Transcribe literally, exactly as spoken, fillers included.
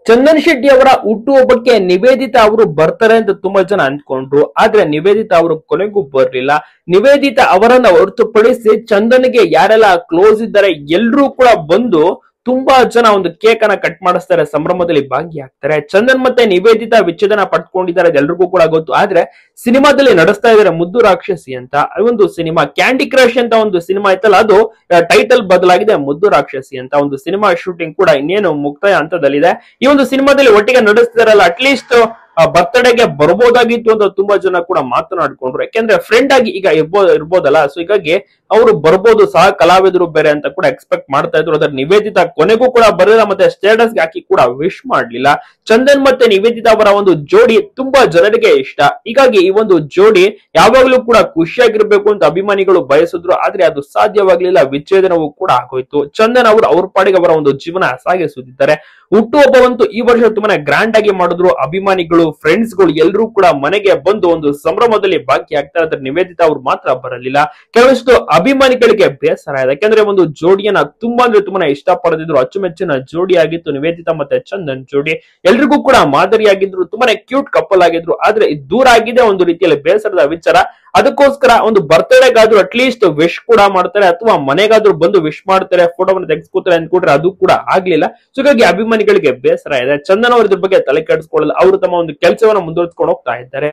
ಚಂದನ್ ಶೆಟ್ಟಿ ಅವರ ಹುಟ್ಟುಹಬ್ಬಕ್ಕೆ ನಿವೇದಿತಾ ಅವರು ಬರ್ತಾರೆ ಅಂತ ತುಂಬಾ ಜನ ಅಂದ್ಕೊಂಡ್ರು. ಆದ್ರೆ ನಿವೇದಿತಾ ಅವರು ಕೊನೆಗೂ ಬರ್ಲಿಲ್ಲ. ನಿವೇದಿತಾ ಅವರನ್ನ ಹೊರತುಪಡಿಸಿ ಚಂದನ್ಗೆ ಯಾರೆಲ್ಲ ಕ್ಲೋಸ್ ಇದ್ದಾರೆ ಎಲ್ರೂ ಕೂಡ ಬಂದು ತುಂಬಾ ಜನ ಒಂದು ಕೇಕ್ ಅನ್ನ ಕಟ್ ಮಾಡಿಸ್ತಾರೆ, ಸಂಭ್ರಮದಲ್ಲಿ ಭಾಗಿಯಾಗ್ತಾರೆ. ಚಂದನ್ ಮತ್ತೆ ನಿವೇದಿತಾ ವಿಚ್ಛೇದನ ಪಡ್ಕೊಂಡಿದ್ದಾರೆ, ಎಲ್ರಿಗೂ ಕೂಡ ಗೊತ್ತು. ಆದ್ರೆ ಸಿನಿಮಾದಲ್ಲಿ ನಡೆಸ್ತಾ ಇದ್ದಾರೆ ಮುದ್ದು ರಾಕ್ಷಸಿ ಅಂತ ಒಂದು ಸಿನಿಮಾ. ಕ್ಯಾಂಡಿ ಕ್ರಶ್ ಅಂತ ಒಂದು ಸಿನಿಮಾ ಇತ್ತಲ್ಲ, ಅದು ಟೈಟಲ್ ಬದಲಾಗಿದೆ ಮುದ್ದು ರಾಕ್ಷಸಿ ಅಂತ. ಒಂದು ಸಿನಿಮಾ ಶೂಟಿಂಗ್ ಕೂಡ ಇನ್ನೇನು ಮುಕ್ತಾಯ ಹಂತದಲ್ಲಿದೆ. ಈ ಒಂದು ಸಿನಿಮಾದಲ್ಲಿ ಒಟ್ಟಿಗೆ ನಡೆಸ್ತಾರಲ್ಲ, ಅಟ್ಲೀಸ್ಟ್ ಬರ್ತ್ಡೇಗೆ ಬರ್ಬೋದಾಗಿತ್ತು ಅಂತ ತುಂಬಾ ಜನ ಕೂಡ ಮಾತನಾಡ್ಕೊಂಡ್ರು. ಯಾಕೆಂದ್ರೆ ಫ್ರೆಂಡ್ ಆಗಿ ಈಗ ಇರ್ಬೋ ಇರ್ಬೋದಲ್ಲ, ಸೊ ಹೀಗಾಗಿ ಅವರು ಬರ್ಬೋದು, ಸಹ ಕಲಾವಿದರು ಬೇರೆ ಅಂತ ಕೂಡ ಎಕ್ಸ್ಪೆಕ್ಟ್ ಮಾಡ್ತಾ ಇದ್ರು. ಅದ್ರ ನಿವೇದಿತಾ ಕೊನೆಗೂ ಕೂಡ ಬರಲಿಲ್ಲ, ಮತ್ತೆ ಸ್ಟೇಟಸ್ ಹಾಕಿ ಕೂಡ ವಿಶ್ ಮಾಡ್ಲಿಲ್ಲ. ಚಂದನ್ ಮತ್ತೆ ನಿವೇದಿತಾ ಅವರ ಒಂದು ಜೋಡಿ ತುಂಬಾ ಜನರಿಗೆ ಇಷ್ಟ. ಹೀಗಾಗಿ ಈ ಒಂದು ಜೋಡಿ ಯಾವಾಗ್ಲೂ ಕೂಡ ಖುಷಿಯಾಗಿರ್ಬೇಕು ಅಂತ ಅಭಿಮಾನಿಗಳು ಬಯಸಿದ್ರು. ಆದ್ರೆ ಅದು ಸಾಧ್ಯವಾಗ್ಲಿಲ್ಲ, ವಿಚ್ಛೇದನವೂ ಕೂಡ ಆಗೋಯ್ತು. ಚಂದನ್ ಅವರು ಅವ್ರ ಪಾಡಿಗೆ ಅವರ ಒಂದು ಜೀವನ ಸಾಗಿಸುತ್ತಿದ್ದಾರೆ. ಹುಟ್ಟುಹಬ್ಬವಂತೂ ಈ ವರ್ಷ ತುಂಬಾನೇ ಗ್ರ್ಯಾಂಡ್ ಆಗಿ ಮಾಡಿದ್ರು. ಅಭಿಮಾನಿಗಳು, ಫ್ರೆಂಡ್ಸ್ ಗಳು ಎಲ್ಲರೂ ಕೂಡ ಮನೆಗೆ ಬಂದು ಒಂದು ಸಂಭ್ರಮದಲ್ಲಿ ಭಾಗಿಯಾಗ್ತಾರೆ. ಆದ್ರೆ ನಿವೇದಿತಾ ಅವ್ರು ಮಾತ್ರ ಬರಲಿಲ್ಲ. ಕೆಲವಷ್ಟು ಅಭಿಮಾನಿಗಳಿಗೆ ಬೇಸರ ಇದೆ. ಯಾಕಂದ್ರೆ ಒಂದು ಜೋಡಿಯನ್ನ ತುಂಬಾ ಅಂದ್ರೆ ತುಂಬಾನೇ ಇಷ್ಟ ಪಡೆದಿದ್ರು. ಅಚ್ಚುಮೆಚ್ಚಿನ ಜೋಡಿ ಆಗಿತ್ತು ನಿವೇದಿತಾ ಮತ್ತೆ ಚಂದನ್ ಜೋಡಿ. ಎಲ್ರಿಗೂ ಕೂಡ ಮಾದರಿಯಾಗಿದ್ರು, ತುಂಬಾನೇ ಕ್ಯೂಟ್ ಕಪಲ್ ಆಗಿದ್ರು. ಆದ್ರೆ ಇದು ದೂರ ಆಗಿದೆ, ಒಂದು ರೀತಿಯಲ್ಲಿ ಬೇಸರದ ವಿಚಾರ. ಅದಕ್ಕೋಸ್ಕರ ಒಂದು ಬರ್ತ್ಡೇಗಾದ್ರೂ ಅಟ್ಲೀಸ್ಟ್ ವಿಶ್ ಕೂಡ ಮಾಡ್ತಾರೆ, ಅಥವಾ ಮನೆಗಾದ್ರೂ ಬಂದು ವಿಶ್ ಮಾಡ್ತಾರೆ, ಫೋಟೋವನ್ನು ತೆಗೆಸ್ಕೊತಾರೆ ಅಂದ್ಕೊಟ್ರೆ ಅದು ಕೂಡ ಆಗ್ಲಿಲ್ಲ. ಸೊ ಹೀಗಾಗಿ ಅಭಿಮಾನಿಗಳಿಗೆ ಬೇಸರ ಇದೆ. ಚಂದನ್ ಅವರು ಇದ್ರ ಬಗ್ಗೆ ತಲೆ ಕೆಡಿಸ್ಕೊಳ್ಳಲ್ಲ. ಅವರು ತಮ್ಮ ಒಂದು ಕೆಲಸವನ್ನ ಮುಂದುವರಿಸಿಕೊಂಡು ಹೋಗ್ತಾ ಇದ್ದಾರೆ.